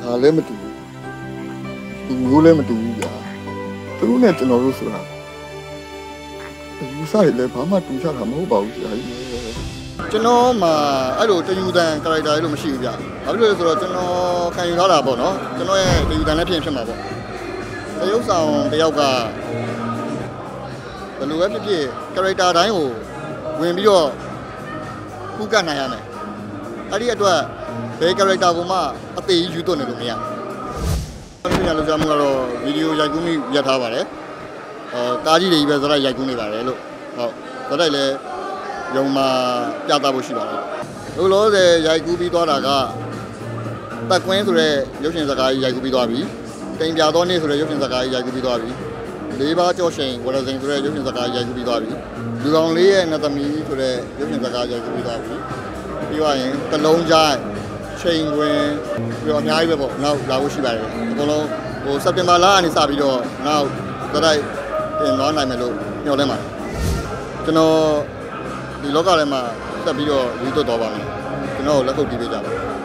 ဘာလဲမတူဘူးမျိုးလည်းမတူဘူးဗျာသူတို့နဲ့ကျွန်တော်တို့ဆိုတာယူဆရလဲဘာမှတူချတာမဟုတ်ပါဘူးဗျာကျွန်တော်မှအဲ့လိုတယူတန် character လေးလို့မရှိဘူးဗျာဘာဖြစ်လို့လဲဆိုတော့ကျွန်တော်ခံယူထားတာပေါ့နော်ကျွန်တော်ရဲ့တယူတန်လည်းဖြစ်မှာပေါ့တရုပ်ဆောင်တယောက်ကဘယ်လိုပဲဖြစ်ဖြစ် character တိုင်းကိုဝင်ပြီးတော့ခုကနိုင်ရမယ်အဲ့ဒီအတွက်ဘယ် character ကိုမှအသေးယူသွတ်နေလို့မရဘူးညလောက်ကြမှာတော့ဗီဒီယိုရိုက်ကူးမိရထားပါတယ်ကားကြီးတွေပဲဇာတ်ရိုက်ကူးနေပါတယ်လို့ဟုတ်ဇာတ်လည်းရုံမှာပြသဖို့ရှိပါတယ်လို့လောဆယ်ရိုက်ကူးပြီးသွားတာကတက်ကွင်းဆိုတဲ့ရုပ်ရှင်စကားကြီးရိုက်ကူးပြီးသွားပြီတိမ်ပြသောနေ့ဆိုတဲ့ရုပ်ရှင်စကားကြီးရိုက်ကူးပြီးသွားပြီလေးပါးကြော့ရှင်ဝရဇင်ဆိုတဲ့ရုပ်ရှင်စကားကြီးရိုက်ကူးပြီးသွားပြီလူကောင်လေးရဲ့နတ်သမီးဆိုတဲ့ရုပ်ရှင်စကားရိုက်ကူးပြီးသွားပြီပြီးသွားရင်တလုံးကြိုက်ချိန်ခွင်ပြီးတော့အများကြီးပဲပေါ့နောက်လာဖို့ရှိပါတယ်အကုန်လုံးဟိုစက်တင်ဘာလကနေစပြီးတော့နောက်တိုက်တင်သွားနိုင်မယ်လို့ညှော်လင့်ပါတယ်ကျွန်တော်ဒီလောကထဲမှာဆက်ပြီးတော့ယူသွတ်သွားပါမယ်ကျွန်တော်လက်ခုပ်တီးပေးကြပါ